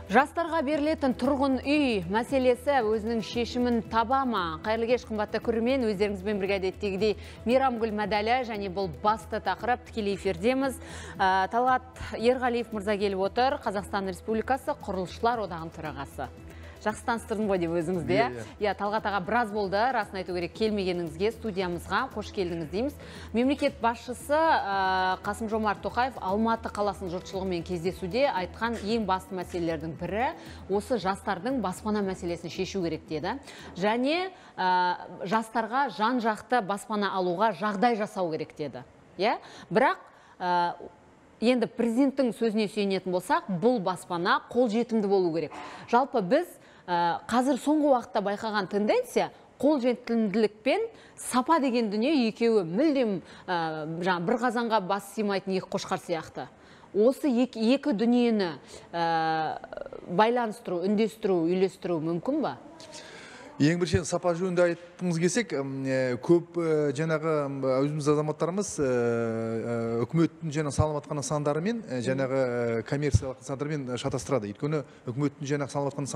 Жастарға берілетін тұрғын үй мәселесі өзінің шешімін таба ма? Қайырлы кеш, қымбатты көрермен, өздеріңізбен бірге әдеттегідей Мейрамгүл Мәдәлі және бұл басты тақырып тікелей эфирдеміз. Талғат Ерғалиев мырза келіп отыр, Қазақстан Республикасы Құрылысшылар одағының төрағасы. Жақсы таныстырдым ғой деп өзіңізде. Талғат аға біраз болды, расын айту керек, келмегеніңізге, студиямызға қош келдіңіз дейміз. Мемлекет басшысы Қасым-Жомарт Тоқаев Алматы қаласының жұртшылығымен кездесуде айтқан ең басты мәселелердің бірі осы жастардың баспана мәселесін шешу керек деді. Және жастарға жан-жақты баспана алуға жағдай жасау керек деді. Бірақ енді президенттің сөзіне сүйенетін болсақ, бұл баспана қолжетімді болу керек. Жалпы біз қазір соңғы уақытта байқаған тенденция қолжетімділік пен сапа деген дүние екеуі мүлдем бір қазанға бас сыймайтын екі қошқар сияқты. Осы екі дүниені байланыстыру, үндестіру, үйлестіру мүмкін ба? Ең біршен сапа жөнінде айтқымыз келсек, көп жаңағы өзіміз азаматтарымыз үкіметтің жаңа салынып жатқан нысандары мен жаңағы коммерциялық нысандармен шатастырады. Өйткені үкіметтің жаңағы салынып жатқан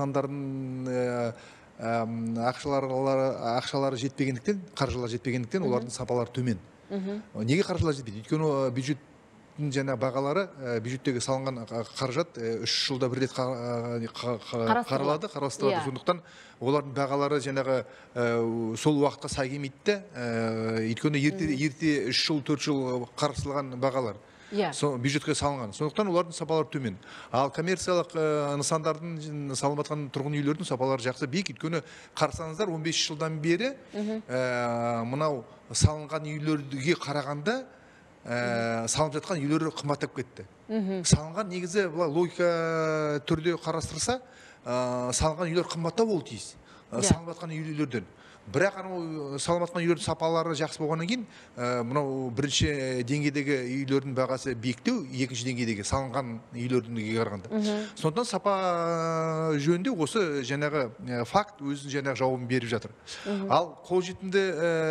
нысандардың ақшалары жетпегендіктен, қаржылар жетпегендіктен олардың сапалары төмен. Неге қаржылар жетпейді? Өйткені бюджет жаңа бағалары, бюджеттегі салынған қаражат 3 жылда бір рет қаралады. Сондықтан олардың бағалары жаңағы сол уақытқа сай келмейді. Өйткені ерте 3 жыл, 4 жыл қарастырылған бағалар бюджетке салынған. Сондықтан олардың сапалары төмен. Ал коммерциялық нысандардың салынып жатқан тұрғын үйлердің сапалары жақсы биік. Өйткені қарасаңыздар 15 жылдан бері мынау салынған үйлерге қарағанда салынып жатқан үйлері қымбаттап кетті. Салынған негізі логика түрде қарастырса, салынған үйлер қымбаттау болуы тиіс. Салынып жатқан үйлерден. Бірақ салынып жатқан үйлердің сапалары жақсы болғаннан кейін, мынау бірінші деңгейдегі үйлердің бағасы биіктеу, екінші деңгейдегі салынған үйлердің қарағанда. Сондықтан сапа жөнінде осы жаңағы факт өзінің жаңағы жауабын беріп жатыр. Ал қолжетімді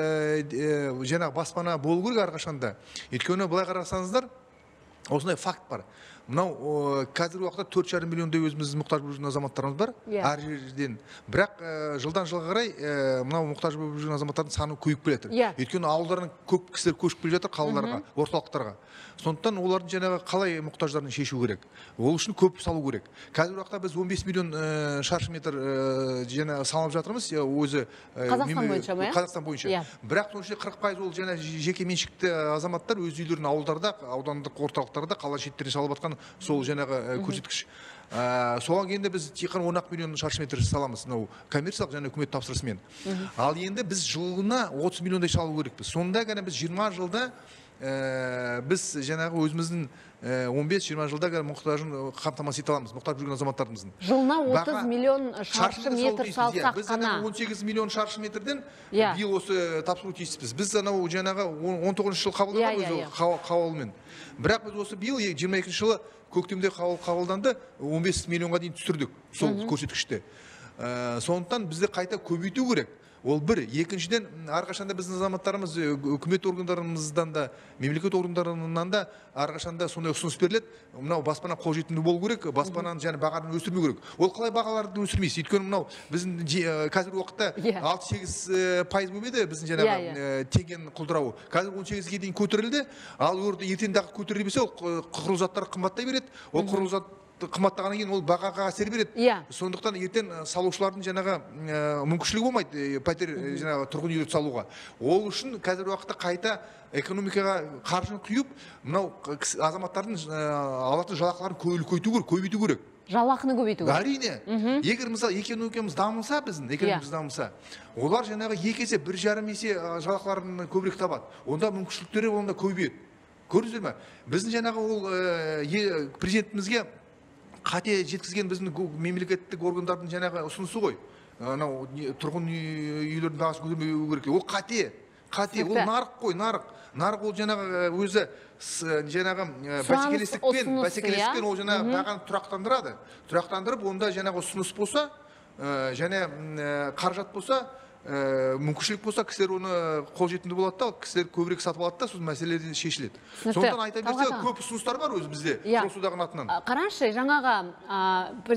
жаңағы баспана болу керек әрқашанда. Өйткені былай қарасаңыздар, осындай факт бар. Мынау қазіргі уақытта 4,5 миллиондай өзіміздің мұқтаж болып жүрген азаматтарымыз бар, әр жерден. Бірақ жылдан жылға қарай мынау мұқтаж болып жүрген азаматтардың саны көбейіп келе жатыр. Өйткені ауылдардан көп кісілер көшіп келе жатыр қалаларға, орталықтарға. Сондықтан олардың жаңағы қалай мұқтаждарын шешу керек. Ол үшін көп салу керек. Қазіргі уақытта біз 15 миллион шаршы метр салынып жатырмыз, өзі Қазақстан бойынша. Бірақ соның ішінде 40% ол жаңа жеке меншікті азаматтар өз үйлерін ауылдарда, аудандық орталықтарда, қала шеттеріне салып жатқан сол жаңағы көрсеткіш. Соған келгенде біз тек қана 10 миллион шаршы метр саламыз, коммерциялық және үкімет тапсырысымен. Ал енді біз жылына 30 миллиондай салу керекпіз. Сонда ғана біз 20 жылда біз жаңағы өзіміздің 15-20 жылда мұқтажын қамтамасыз ете аламыз, мұқтаж жүрген азаматтарымыздың. Жылына 30 миллион шаршы метр салсақ қана. Біз 18 миллион шаршы метрден биыл осы тапсыру тиіспіз. Біз жаңағы 19 жыл қабылдағанбыз қаулымен. Бірақ біз осы биыл 22 жылы көктемде қабылданды, 15 миллионға дейін түсірдік сол көрсеткішті. Сондықтан бізді қайта көбейту керек. Ол бір. Екіншіден, әрқашанда біздің азаматтарымыз үкімет органдарымыздан да, мемлекет органдарынан да әрқашанда сондай ұсыныс беріледі. Мынау баспана қолжетімді болу керек, баспананың және бағаны өсірмеу керек. Ол қалай бағаларды өсірмейсіз? Өйткені мынау біздің қазіргі уақытта 6-8% болып еді біздің жаңағы теңгенің құлдырауы. Қазір 18-ге дейін көтерілді. Ал ертең көтеріле берсе, ол құрылыс заттары қымбаттай береді. Ол құрылыс зат қымбаттағаннан кейін ол бағаға әсер береді. Сондықтан ертең салушылардың жаңағы мүмкіншілігі болмайды пәтер жаңағы тұрғын үйлерді салуға. Ол үшін қазіргі уақытта қайта экономикаға қаржыны құйып, мынау азаматтардың алатын жалақыларын көбейту керек. Жалақыны көбейту керек. Әрине. Егер мысалы экономикамыз дамыса, біздің экономикамыз дамыса, олар жаңағы 2 есе, 1,5 есе жалақыларын көбірек табады. Онда мүмкіншіліктері онда көбейеді. Көрдіңіздер ме? Біздің жаңағы ол президентімізге қате жеткізген біздің мемлекеттік органдардың жаңағы ұсынысы ғой. Тұрғын үйлердің бағасын көтермеу керек. Ол қате. Ол нарық қой, нарық. Нарық ол жаңағы өзі жаңағы бәсекелестікпен ол жаңағы бағаны тұрақтандырады. Тұрақтандырып, онда жаңағы ұсыныс болса, және қаражат болса, мүмкіншілік болса, кісілер оны қолжетімді болады да, кісілер көбірек сатып алады да, сосын мәселелер шешіледі. Сондықтан айта берсе, көп ұсыныстар бар өзімізде, Жолсудағының атынан. Қараңызшы, жаңағы президент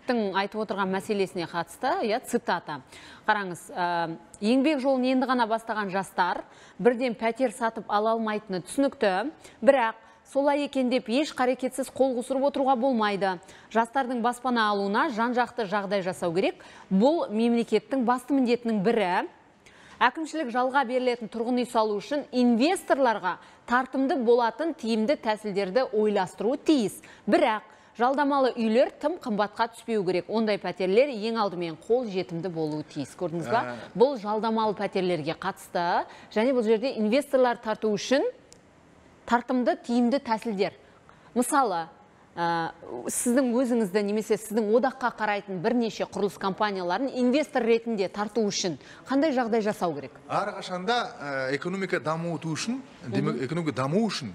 президенттің айтып отырған мәселесіне қатысты, цитата. Қараңыз, еңбек жолын енді ғана бастаған жастар бірден пәтер сатып ала алмайтыны түсінікті, бірақ солай екен деп еш қарекетсіз қол қусырып отыруға болмайды. Жастардың баспана алуына жан-жақты жағдай жасау керек. Бұл мемлекеттің басты міндетінің бірі. Әкімшілік жалға берілетін тұрғын үй салу үшін инвесторларға тартымды болатын тиімді тәсілдерді ойластыруы тиіс. Бірақ жалдамалы үйлер тым қымбатқа түспеу керек. Ондай пәтерлер ең алдымен қол жетімді болуы тиіс. Көрдіңіз ба? Бұл жалдамалы пәтерлерге қатысты, және бұл жерде инвесторлар тарту үшін тартымды тиімді тәсілдер. Мысалы, сіздің өзіңізді немесе сіздің одаққа қарайтын бірнеше құрылыс компанияларын инвестор ретінде тарту үшін қандай жағдай жасау керек? Әрқашанда экономика даму үшін, экономика даму үшін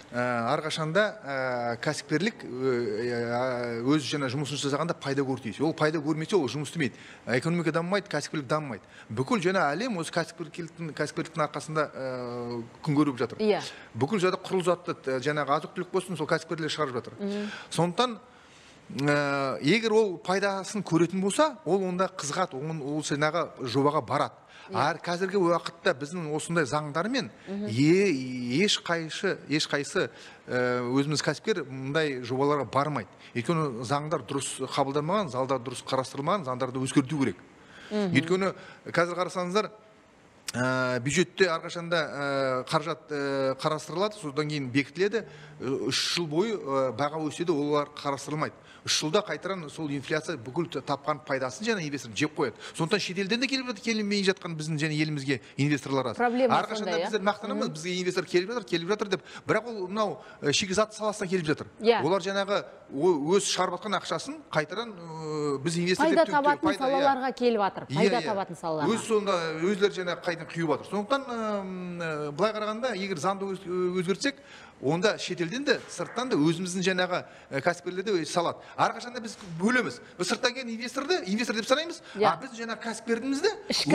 әрқашанда кәсіпкерлік өз жаңа жұмысын жасағанда пайда көрсетеді. Ол пайда көрмесе, ол жұмыс істемейді. Экономика дамымайды, кәсіпкерлік дамымайды. Бүкіл жаңа әлем осы кәсіпкерліктің арқасында күн көріп жатыр. Бүкіл жаңа құрылыс затты, жаңағы азық-түлік болсын, сол кәсіпкерлер шығарып жатыр. Сондықтан егер ол пайдасын көретін болса, ол онда қызығады, ол жаңағы жобаға барады. Қазіргі уақытта біздің осындай заңдармен ешқайсы өзіміз кәсіпкер мұндай жобаларға бармайды. Өйткені заңдар дұрыс қабылданмаған, залдар дұрыс қарастырылмаған, заңдарды өзгерту керек. Өйткені қазір қарасаңыздар, бюджетте әрқашанда қаражат қарастырылады, содан кейін бекітіледі. 3 жыл бойы баға өседі, олар қарастырылмайды. 3 жылда қайтаран сол инфляция бүкіл тапқан пайдасын және инвестор жеп қояды. Сондықтан шетелден де келмей жатқан біздің және елімізге инвесторлар аз. Әрқашанда біздер мақтанамыз, бізге инвестор келіп жатыр деп, бірақ ол мынау шикізат саласынан келіп жатыр. Олар жаңағы өз шығарып жатқан ақшасын қайтаран біз инвестор пайда табатын салаларға келіп жатыр. Пайда табатын салаларға. Өз сонда өздері жаңағы қайдан құйып жатыр. Сондықтан былай қарағанда, егер заңды өзгертсек, онда шетелден де, сырттан да өзіміздің жаңағы кәсіпкерлерді салады. Әрқашанда біз бөлеміз. Біз сырттан келген инвестор деп санаймыз. Біз жаңағы кәсіпкерлерімізді,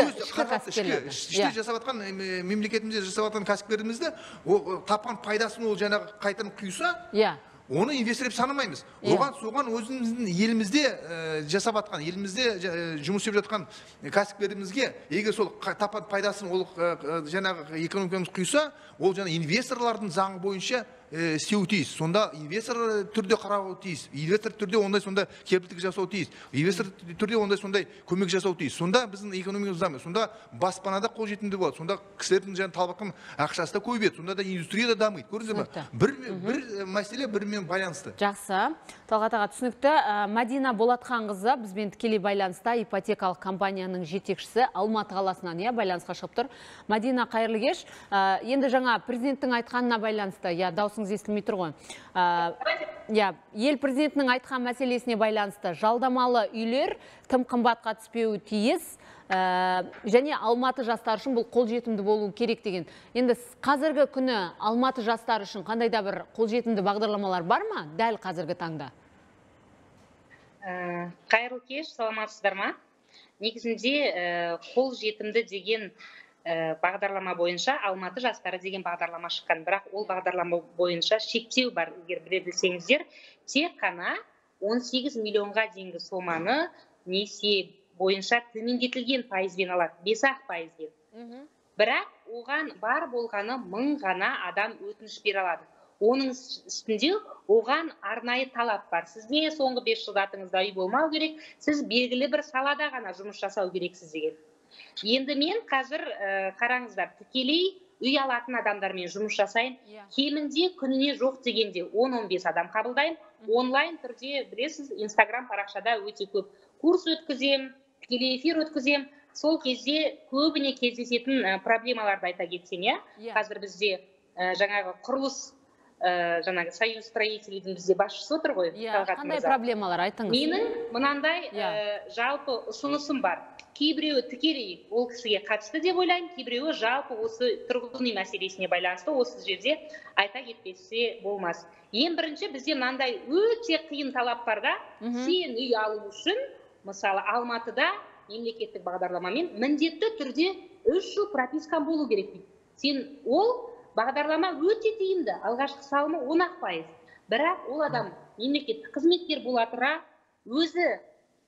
іште жасап жатқан мемлекетімізде жасап жатқан кәсіпкерлерімізді тапқан пайдасын ол жаңағы қайтадан құйса, оны инвестор деп санамаймыз. Соған өзіміздің елімізде жасап жатқан, елімізде жұмыс істеп жатқан кәсіпкерлерімізге, егер сол тапқан пайдасын ол жаңағы экономикамыз құйса, ол жаңа инвесторлардың заңы бойынша істеуі тиіс. Сонда инвестор түрде қарауы тиіс. Инвестор түрде ондай сонда кепілдік жасау тиіс. Инвестор түрде ондай көмек жасау тиіс. Сонда біздің экономикамыз дамиды. Сонда баспанада қолжетімді болады. Сонда кісілердің жаңа талбаққан ақшасы да көбейеді. Сонда да индустрия да дамиды. Көрдіңіз бе? Бір мәселе бірімен байланысты. Жақсы. Талғат аға, түсінікті. Мадина Болатханқызы бізбен тікелей байланыста, ипотекалық компанияның жетекшісі, Алматы қаласынан байланысқа шығып тұр. Мадина, қайырлы кеш. Енді жаңа президенттің айтқанына байланысты, даусыңыз естілмей тұр ғой. Ел президентінің айтқан мәселесіне байланысты жалдамалы үйлер тым қымбатқа түспеуі тиіс, және Алматы жастар үшін бұл қолжетімді болу керек деген. Енді қазіргі күні Алматы жастар үшін қандай да бір қолжетімді бағдарламалар бар ма дәл қазіргі таңда? Қайырлы кеш, саламатсыздар ма? Негізінде қолжетімді деген бағдарлама бойынша Алматы жастары деген бағдарлама шыққан, бірақ ол бағдарлама бойынша шектеу бар, егер біле білсеңіздер, тек қана 18 миллионға дейінгі соманы несие бойынша төмендетілген пайызбен алады, 5-ақ пайызбен. Бірақ оған бар болғаны 1000 ғана адам өтініш бере алады. Оның үстінде оған арнайы талап бар. Сізге соңғы 5 жылдатыңызда үй болмау керек, сіз белгілі бір салада ғана жұмыс жасау керексіз деген. Енді мен қазір қараңыздар, тікелей үй алатын адамдармен жұмыс жасайын. Кемінде күніне жоқ дегенде 10-15 адам қабылдайын. Онлайн түрде, білесіз, Инстаграм парақшада өте көп курс өткізем, тікелей эфир өткізем. Сол кезде көбіне кездесетін проблемаларды айта кетсем, қазір бізде жаңағы құрылыс, жаңағы союз строителейдің бізде басшысы отыр ғой. Қандай проблемалар айтыңыз? Менің мынандай жалпы ұсынысым бар. Кейбіреуі тікелей ол кісіге қатысты деп ойлаймын, кейбіреуі жалпы осы тұрғын үй мәселесіне байланысты осы жерде айта кетпесе болмас. Ең бірінші бізде мынандай өте қиын талап бар да, сен үй алу үшін, мысалы Алматыда мемлекеттік бағдарламамен міндетті түрде 3 жыл пропискан болу керек дейді. Сен ол бағдарлама өте тиімді, алғашқы салымы 10%. Бірақ ол адам мемлекеттік қызметкер бола тұра, өзі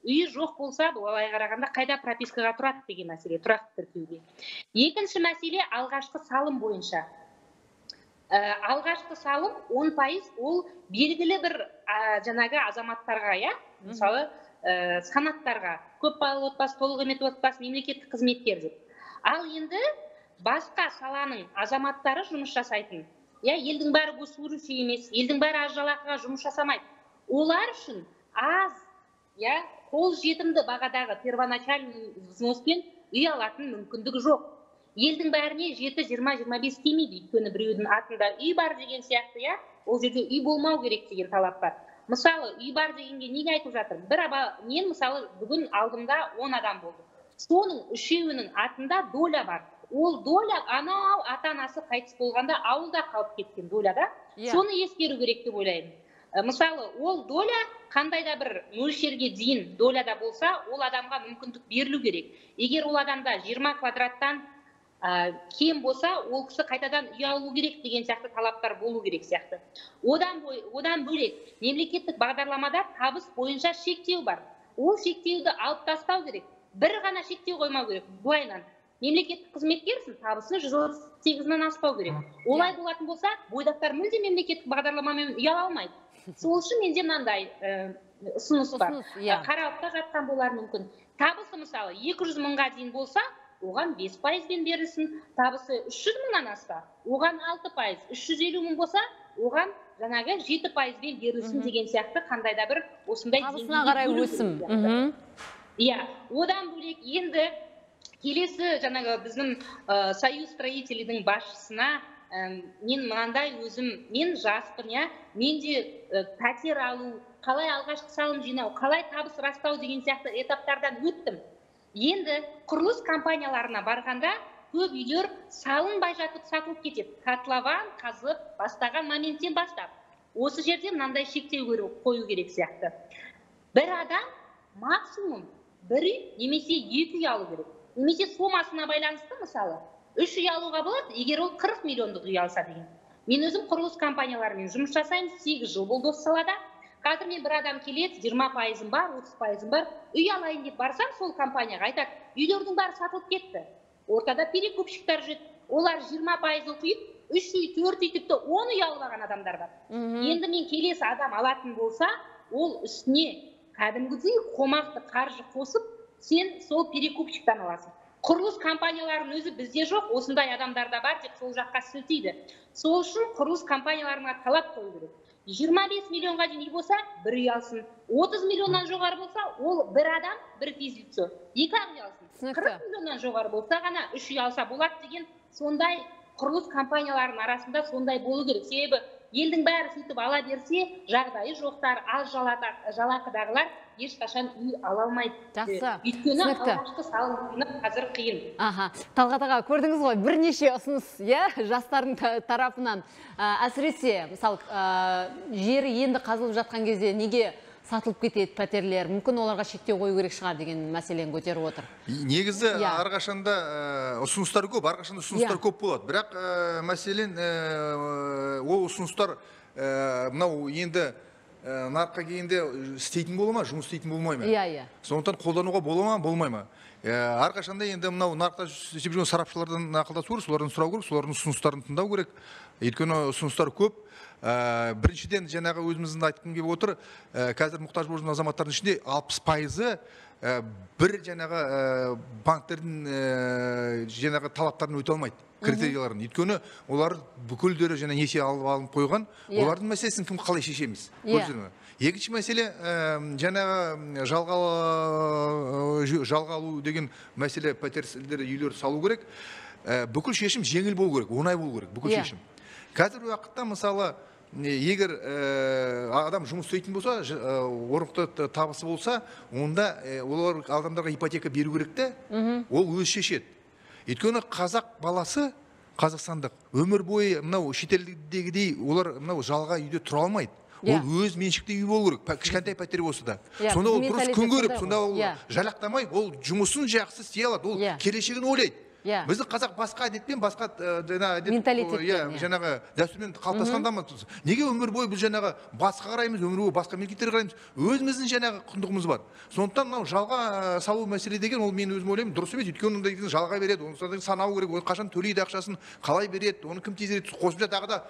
үйі жоқ болса, былай қарағанда қайда пропискаға тұрады деген мәселе, тұрақты тіркеуге. Екінші мәселе алғашқы салым бойынша. Алғашқы салым 10% ол белгілі бір жаңағы азаматтарға, мысалы санаттарға, көпбалалы отбасы, толық емес отбасы, мемлекеттік қызметкер деп. Ал енді басқа саланың азаматтары жұмыс жасайтын, елдің бәрі госслужащий емес, елдің бәрі аз жалақыға жұмыс жасамайды. Олар үшін аз, қол жетімді бағадағы первоначальный взноспен үй алатын мүмкіндігі жоқ. Елдің бәріне 7-20-25 келмейді, өйткені біреудің атында үй бар деген сияқты, ол жерде үй болмау керек деген талап бар. Мысалы, үй бар дегенге неге айтып жатыр? Мен мысалы бүгін алдымда 10 адам болды. Соның үшеуінің атында доля бар. Ол доля анау ата-анасы қайтыс болғанда ауылда қалып кеткен доляда. Соны ескеру керек деп ойлаймын. Мысалы, ол доля қандай да бір мөлшерге дейін доляда болса, ол адамға мүмкіндік берілу керек. Егер ол адамда 20 квадраттан кем болса, ол кісі қайтадан үй алу керек деген сияқты талаптар болу керек сияқты. Одан бөлек мемлекеттік бағдарламада табыс бойынша шектеу бар. Ол шектеуді алып тастау керек. Бір ғана шектеу қоймау керек. Былайынан мемлекеттік қызметкерсің, табысын 138-нан аспау керек. Олай болатын болса, бойдақтар мүлде мемлекеттік бағдарламамен үй ала алмайды. Сол үшін менде мынандай ұсыныс бар. Қаралып та жатқан болар мүмкін. Табысы мысалы 200 мыңға дейін болса, оған 5%-бен берілсін. Табысы 300 мыңнан асса, оған 6%. 350 мың болса, оған жаңағы 7%-бен берілсін деген сияқты қандай да бір осындай табысына қарай өсім. Одан бөлек енді келесі жаңағы біздің союз строителейдің басшысына мен мынандай мен жаспын, мен де пәтер алу, қалай алғашқы салым жинау, қалай табыс растау деген сияқты этаптардан өттім. Енді құрылыс компанияларына барғанда көп үйлер салынбай жатып сатылып кетеді. Котлован қазып бастаған моменттен бастап. Осы жерде мынандай шектеу қою керек сияқты. Бір адам максимум 1 үй немесе 2 үй алу керек. Немесе сомасына байланысты, мысалы 3 үй алуға болады, егер ол 40 миллиондық үй алса деген. Мен өзім құрылыс компанияларымен жұмыс жасаймын, 8 жыл болды осы салада. Қазір мен бір адам келеді, 20% бар, 30% бар, үй алайын деп барсам, сол компанияға айтады, үйлердің бәрі сатылып кетті. Ортада перекупщиктар жүреді. Олар 20% құйып, 3 үй, 4 үй, тіпті 10 үй алып алған адамдар бар. Енді мен келесі адам алатын болса, ол үстіне кәдімгідей қомақты қаржы қосып, сен сол перекупщиктан аласың. Құрылыс компанияларының өзі бізде жоқ, осындай адамдарда бар деп сол жаққа сілтейді. Сол үшін құрылыс компанияларына талап қою керек. 25 миллионға дейін үй болса, 1 үй алсын. 30 миллионнан жоғары болса, ол бір адам, бір физлицо. 2 үй алсын. 40 миллионнан жоғары болса ғана 3 үй алса болады деген сондай құрылыс компанияларының арасында сондай болу керек. Себебі елдің бәрі сөйтіп ала берсе, жағдайы жоқтар, аз жалақыдағылар ешқашан үй ала алмайды. Жақсы. Өйткені алғашқы салым қазір қиын. Талғат аға, көрдіңіз ғой, бірнеше ұсыныс, жастардың тарапынан. Әсіресе, мысалы, жері енді қазылып жатқан кезде неге сатылып кетеді пәтерлер, мүмкін оларға шектеу қою керек шығар деген мәселені көтеріп отыр. Негізі әрқашанда ұсыныстар көп, әрқашанда ұсыныстар көп болады. Бірақ мәселен ол ұсыныстар мынау енді нарыққа келгенде істейтін бола ма, жұмыс істейтін болмай ма? Сондықтан қолдануға бола ма, болмай ма? Әрқашанда енді мынау нарықта істеп жүрген сарапшылардан ақылдасу керек, солардан сұрау керек, солардың ұсыныстарын тыңдау керек. Өйткені ұсыныстар көп. Біріншіден жаңағы өзіміздің айтқым келіп отыр, қазір мұқтаж болып жүрген азаматтардың ішінде 60% бір жаңағы банктердің жаңағы талаптарын өте алмайды, критерияларын. Өйткені олар бүкілдері және несие алып қойған, олардың мәселесін кім қалай шешеміз. Екінші мәселе жаңағы жалға алу деген мәселе, пәтерлер, үйлер салу керек. Бүкіл шешім жеңіл болу керек, оңай болу керек, бүкіл шешім. Қазір уақытта мысалы егер адам жұмыс істейтін болса, орнықты табысы болса, онда олар адамдарға ипотека беру керек те, ол өз шешеді. Өйткені қазақ баласы, қазақстандық өмір бойы мынау шетелдегідей олар мынау жалға үйде тұра алмайды. Ол өз меншікті үй болу керек, кішкентай пәтер болса да. Сонда ол дұрыс күн көріп, сонда ол жалақтамай, ол жұмысын жақсы істей алады, ол келешегін ойлайды. Біздің қазақ басқа әдетпен, басқа менталитетпен, жаңағы дәстүрмен қалыптасқанда неге өмір бойы біз жаңағы басқа қараймыз, өмір бойы басқа мемлекеттерге қараймыз, өзіміздің жаңағы құндылығымыз бар. Сондықтан мынау жалға салу мәселе деген, ол мен өзім ойлаймын дұрыс емес. Өйткені ондай жалға береді, оны санау керек, оны қашан төлейді ақшасын, қалай береді, оны кім тексереді, қосымша тағы да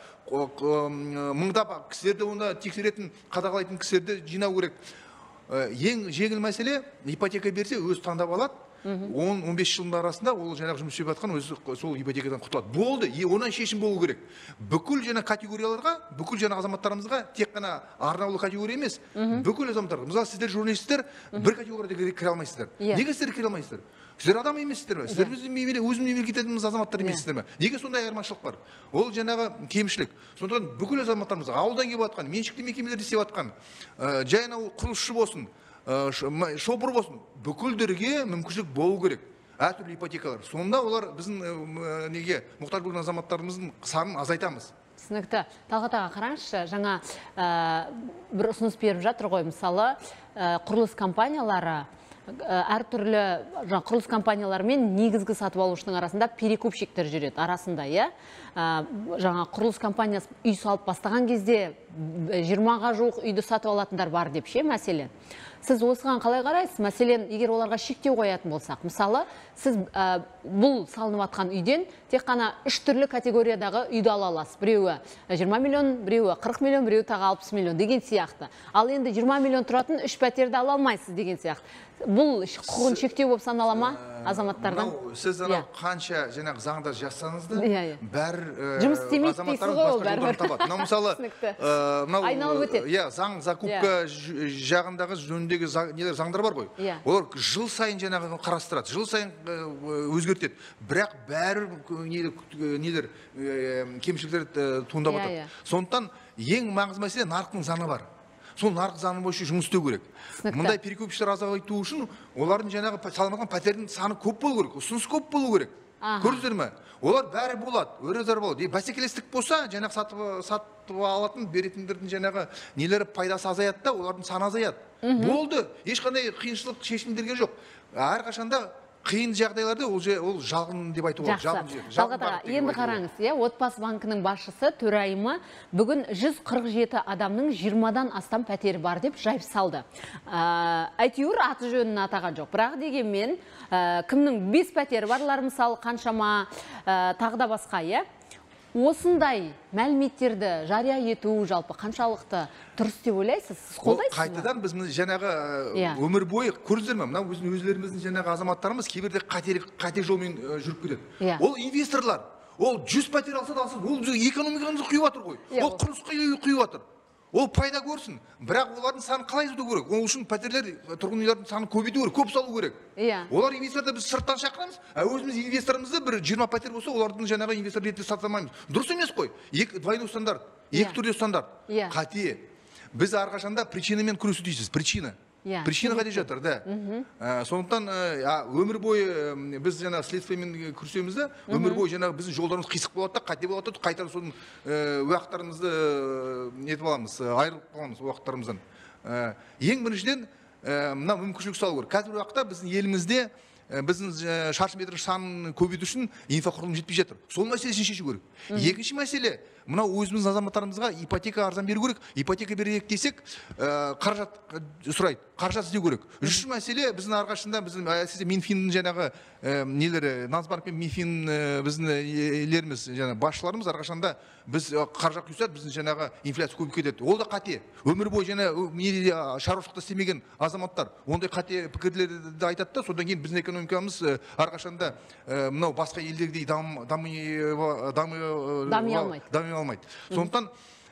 мыңдап кісілерді оны тексеретін, қадағалайтын кісілерді жинау керек. Ең жеңіл мәселе, ипотека берсе өзі таңдап алады. 10-15 жылдың арасында ол жаңағы жұмыс істеп жатқан өзі сол ипотекадан құтылады. Болды, онан шешім болу керек. Бүкіл жаңа категорияларға, бүкіл жаңа азаматтарымызға тек қана арнаулы категория емес, бүкіл азаматтарға. Мысалы, сіздер журналистер бір категорияда кіре алмайсыздар. Неге сіздер кіре алмайсыздар? Сіздер адам емессіздер ме? Сіздер өзіміз мемлекетіміз азаматтар емессіздер ме? Неге сондай айырмашылық бар? Ол жаңағы кемшілік. Сондықтан бүкіл азаматтарымыз ауылдан келіп жатқан, меншікті мекемелерде істеп жатқан, жай анау құрылысшы болсын, шопыр болсын, бүкілдерге мүмкіншілік болу керек. Әртүрлі ипотекалар. Сонда олар біздің неге мұқтаж болған азаматтарымыздың санын азайтамыз. Түсінікті. Талғат аға, қараңызшы, жаңа бір ұсыныс беріп жатыр ғой, мысалы, құрылыс компаниялары әртүрлі құрылыс компаниялары мен негізгі сатып алушының арасында перекупщиктер жүреді арасында, жаңа құрылыс компаниясы үй салып бастаған кезде 20-ға жуық үйді сатып алатындар бар деп мәселен. Сіз осыған қалай қарайсыз? Мәселен, егер оларға шектеу қоятын болсақ, мысалы, сіз бұл салынып атқан үйден тек қана 3 түрлі категориядағы үйді ала аласыз. Біреуі 20 миллион, біреуі 40 миллион, біреуі тағы 60 миллион деген сияқты. Ал енді 20 миллион тұратын 3 пәтерді ала алмайсыз деген сияқты. Бұл құқығын шектеу болып санала ма азаматтардан? Сіз қанша жаңағы заңда жазсаңыз да, бәр жұмыс істемейді дейсіз ғой, ол бәрібір. Мысалы, айналып өтеді. Заң закупка жағындағы жөніндегі заңдар бар ғой. Олар жыл сайын жаңағы қарастырады, жыл сайын өзгертеді. Бірақ бәрі нелер кемшіліктер туындап жатады. Сондықтан ең маңызды мәселе нарықтың заңы бар. Сол нарық заңы бойынша жұмыс істеу керек. Мұндай перекупщиктер азайту үшін олардың жаңағы салынған пәтердің саны көп болу керек, ұсыныс көп болу керек. Көрдіңіздер ме? Олар бәрі болады, өрезар болады. Бәсекелестік болса, жаңағы сатып алатын беретіндердің жаңағы нелері пайдасы азаяды да, олардың саны азаяды. Болды, ешқандай қиыншылық шешімдерге жоқ. Әрқашанда қиын жағдайларда ол жалғын деп айтуға. Жақсы. Талғат аға, енді қараңыз, Отбасы банкінің басшысы төрайымы бүгін 147 адамның 20-дан астам пәтері бар деп жайып салды. Әйтеуір аты жөнін атаған жоқ. Бірақ дегенмен, кімнің 5 пәтері барлар, мысалы, қаншама тағы да басқа, осындай мәліметтерді жария ету жалпы қаншалықты дұрыс деп ойлайсыз? Сіз қолдайсыз ма? Қайтадан біз жаңағы өмір бойы көрдіңіздер ме? Мынау өзлеріміздің жаңағы азаматтарымыз кейбірде қате жолмен жүріп кетеді. Ол инвесторлар, ол 100 пәтер алса да алса, ол экономикамызды құйып жатыр ғой. Ол құрылысқа құйып жатыр. Ол пайда көрсін. Бірақ олардың саны қалай азайту керек? Ол үшін пәтерлер, тұрғын үйлердің саны көбейту керек, көп салу керек. Олар инвесторды біз сырттан шақырамыз, өзіміз инвесторларымызды бір 20 пәтер болса, олардың жаңағы инвестор ретінде сата алмаймыз. Дұрыс емес қой. Двойной стандарт, екі түрде стандарт. Қате. Біз әрқашанда причинамен күресу дейсіз. Причина қайда жатыр, да. Сондықтан өмір бойы біз жаңағы следствиемен күресеміз де, өмір бойы жаңағы біздің жолдарымыз қисық болады да, қате болады да, қайтар соның уақыттарымызды нетіп аламыз, айырылып қаламыз уақыттарымыздан. Ең біріншіден, мына мүмкіншілік салу керек. Қазір уақытта біздің елімізде біздің шаршы метр санын көбейту үшін инфрақұрылым жетпей жатыр. Сол мәселесін шешу керек. Екінші мәселе, мынау өзіміздің азаматтарымызға ипотека арзан беру керек. Ипотека берейік десек, қаражат сұрайды, қаражат іздеу керек. Үшінші мәселе, біздің арқашында біздің әсіресе Минфиннің жаңағы нелері, Нацбанк пен Минфин біздің елеріміз, жаңағы басшыларымыз арқашында біз қаражат құйсақ, біздің жаңағы инфляция көбейіп кетеді. Ол да қате. Өмір бойы жаңағы шаруашылықта істемеген азаматтар ондай қате пікірлерді айтады да, содан кейін біздің экономикамыз арқашында мынау басқа елдердей дами алмайды. Сондықтан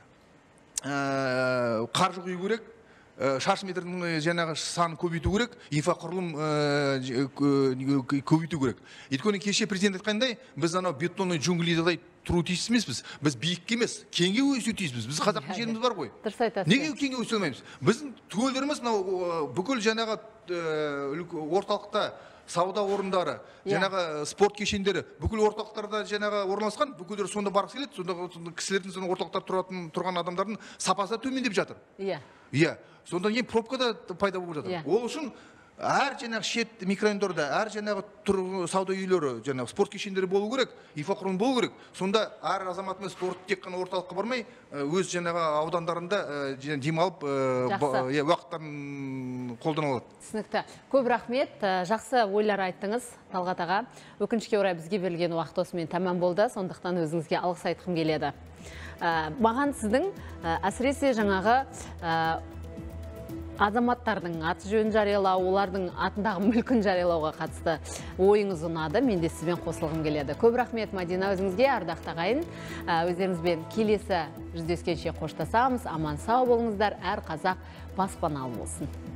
қаржы құю керек, шаршы метрдің жаңағы санын көбейту керек, инфрақұрылым көбейту керек. Өйткені кеше президент айтқандай, біз анау бетонный джунглидай тұру тиіс емеспіз. Біз биікке емес, кеңге өсу тиіспіз. Біз қазақтың жеріміз бар ғой. Неге кеңге өсе алмаймыз? Біздің түгелдеріміз бүкіл жаңағы орталықта сауда орындары, жаңағы спорт кешендері, бүкіл орталықтарда жаңағы орналасқан, бүкілдері сонда барғысы келеді, сонда кісілердің соның орталықтар тұрған адамдардың сапасы төмендеп жатыр. Сонда ең пробка да пайда болып жатыр. Ол үшін әр жаңағы шет микрорайондарда, әр жаңағы сауда үйлері, жаңағы спорт кешендері болу керек, инфрақұрылым болу керек. Сонда әр азаматымыз тек қана орталыққа бармай, өз жаңағы аудандарында демалып, уақыттарын қолдана алады. Түсінікті. Көп рахмет. Жақсы ойлар айттыңыз, Талғат аға. Өкінішке орай бізге берілген уақыт осымен тәмам болды. Сондықтан өзіңізге алғыс айтқым келеді. Маған сіздің әсіресе жаңағы азаматтардың аты жөнін жариялау, олардың атындағы мүлкін жариялауға қатысты ойыңыз ұнады. Мен де сізбен қосылғым келеді. Көп рахмет, Мадина, өзіңізге, ардақты ағайын. Өздеріңізбен келесі жүздескенше қоштасамыз. Аман сау болыңыздар, әр қазақ баспаналы болсын.